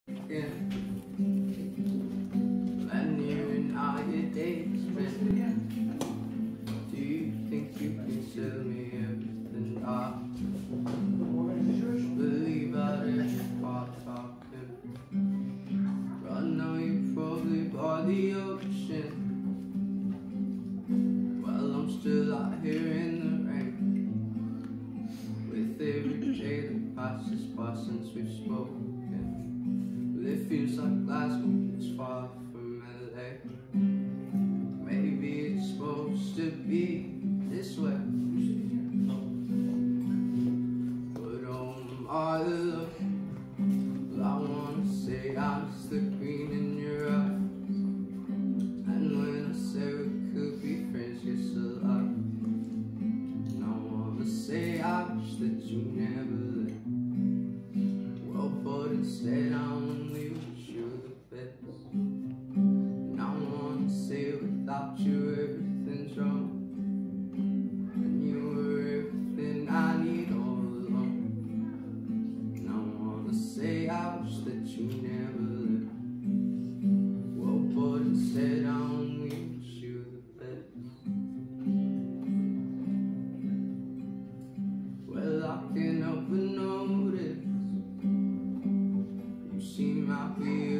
Yeah. And hearing all your days spent. Do you think you can sell me everything? I believe I'd ever start talking. I know you probably bought the ocean. Well, I'm still out here in the rain, with every day that passes by since we've spoken. Well, it feels like Glasgow is far from LA. Maybe it's supposed to be this way. But my love, well, I wanna say I miss the green in your eyes. And when I say we could be friends, you're still alive. And I wanna say I wish that you never left. Well, but instead I only wish you the best. And I wanna say without you everything's wrong, and you were everything I need all along. And I wanna say I wish that you never left. Well, but instead I only wish you the best. Well, I can't help but notice you seem happy